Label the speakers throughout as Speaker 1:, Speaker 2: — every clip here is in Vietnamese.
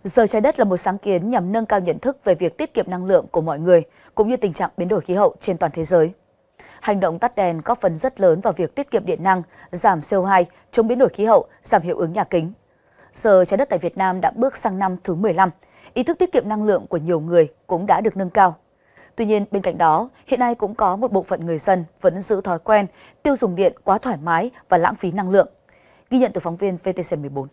Speaker 1: Giờ trái đất là một sáng kiến nhằm nâng cao nhận thức về việc tiết kiệm năng lượng của mọi người, cũng như tình trạng biến đổi khí hậu trên toàn thế giới. Hành động tắt đèn góp phần rất lớn vào việc tiết kiệm điện năng, giảm CO2, chống biến đổi khí hậu, giảm hiệu ứng nhà kính. Giờ trái đất tại Việt Nam đã bước sang năm thứ 15. Ý thức tiết kiệm năng lượng của nhiều người cũng đã được nâng cao. Tuy nhiên, bên cạnh đó, hiện nay cũng có một bộ phận người dân vẫn giữ thói quen tiêu dùng điện quá thoải mái và lãng phí năng lượng. Ghi nhận từ phóng viên VTC14.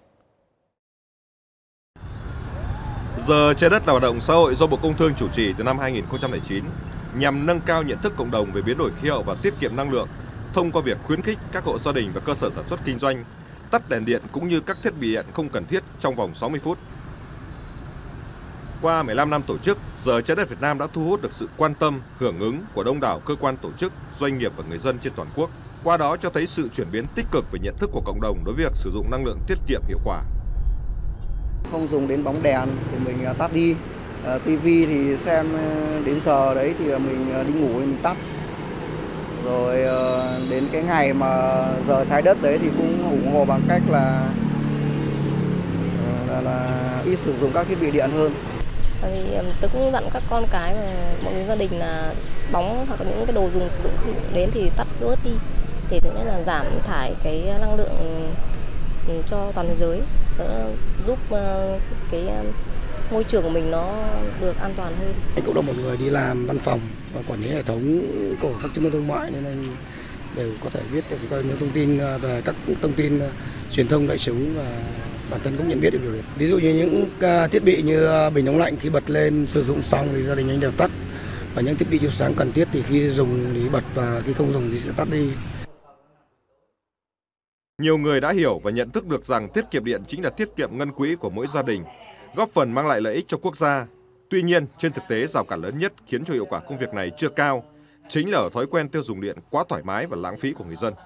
Speaker 2: Giờ trái đất là hoạt động xã hội do Bộ Công Thương chủ trì từ năm 2009 nhằm nâng cao nhận thức cộng đồng về biến đổi khí hậu và tiết kiệm năng lượng thông qua việc khuyến khích các hộ gia đình và cơ sở sản xuất kinh doanh tắt đèn điện cũng như các thiết bị điện không cần thiết trong vòng 60 phút. Qua 15 năm tổ chức, Giờ trái đất Việt Nam đã thu hút được sự quan tâm, hưởng ứng của đông đảo cơ quan tổ chức, doanh nghiệp và người dân trên toàn quốc. Qua đó cho thấy sự chuyển biến tích cực về nhận thức của cộng đồng đối với việc sử dụng năng lượng tiết kiệm hiệu quả.
Speaker 3: Không dùng đến bóng đèn thì mình tắt đi. Tivi thì xem đến giờ đấy thì mình đi ngủ thì mình tắt. Rồi đến cái ngày mà giờ trái đất đấy thì cũng ủng hộ bằng cách là ít sử dụng các thiết bị điện hơn.
Speaker 4: Thì tôi cũng dặn các con cái mà mọi người gia đình là bóng hoặc là những cái đồ dùng sử dụng không đến thì tắt bớt đi để thứ nhất là giảm thải cái năng lượng cho toàn thế giới, giúp cái môi trường của mình nó được an toàn hơn.
Speaker 5: Anh cũng là một người đi làm văn phòng và quản lý hệ thống của các trung tâm thương mại nên anh đều có thể biết được những thông tin về các thông tin truyền thông đại chúng và bản thân cũng nhận biết được điều này. Ví dụ như những thiết bị như bình nóng lạnh khi bật lên sử dụng xong thì gia đình anh đều tắt, và những thiết bị chiếu sáng cần thiết thì khi dùng thì bật và khi không dùng thì sẽ tắt đi.
Speaker 2: Nhiều người đã hiểu và nhận thức được rằng tiết kiệm điện chính là tiết kiệm ngân quỹ của mỗi gia đình, góp phần mang lại lợi ích cho quốc gia. Tuy nhiên, trên thực tế rào cản lớn nhất khiến cho hiệu quả công việc này chưa cao, chính là ở thói quen tiêu dùng điện quá thoải mái và lãng phí của người dân.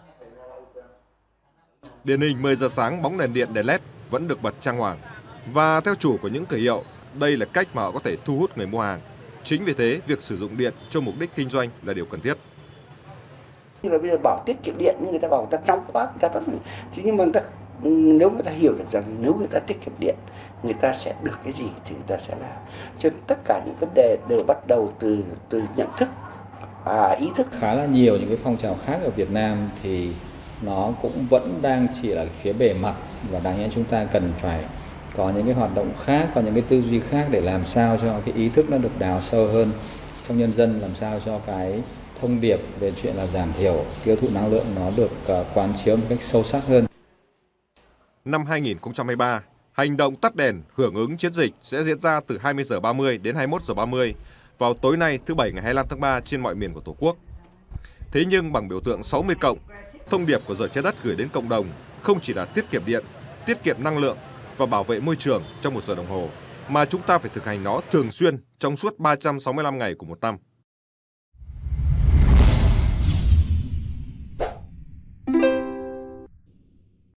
Speaker 2: Điển hình 10 giờ sáng bóng đèn điện đèn LED vẫn được bật trang hoàng. Và theo chủ của những cửa hiệu, đây là cách mà họ có thể thu hút người mua hàng. Chính vì thế, việc sử dụng điện cho mục đích kinh doanh là điều cần thiết.
Speaker 6: Như là bây giờ bảo tiết kiệm điện, người ta bảo người ta nóng quá, người ta vẫn. Chứ nhưng mà nếu người ta hiểu được rằng nếu người ta tiết kiệm điện, người ta sẽ được cái gì thì người ta sẽ làm. Cho nên tất cả những vấn đề đều bắt đầu từ nhận thức và ý thức.
Speaker 7: Khá là nhiều những cái phong trào khác ở Việt Nam thì nó cũng vẫn đang chỉ là phía bề mặt, và đáng nhẽ chúng ta cần phải có những cái hoạt động khác, có những cái tư duy khác để làm sao cho cái ý thức nó được đào sâu hơn trong nhân dân, làm sao cho cái thông điệp về chuyện là giảm thiểu tiêu thụ năng lượng nó được quán chiếu một cách sâu sắc hơn.
Speaker 2: Năm 2023, hành động tắt đèn hưởng ứng chiến dịch sẽ diễn ra từ 20 giờ 30 đến 21 giờ 30 vào tối nay thứ Bảy ngày 25 tháng 3 trên mọi miền của Tổ quốc. Thế nhưng bằng biểu tượng 60+, thông điệp của Giờ trái đất gửi đến cộng đồng không chỉ là tiết kiệm điện, tiết kiệm năng lượng và bảo vệ môi trường trong 1 giờ đồng hồ, mà chúng ta phải thực hành nó thường xuyên trong suốt 365 ngày của một năm.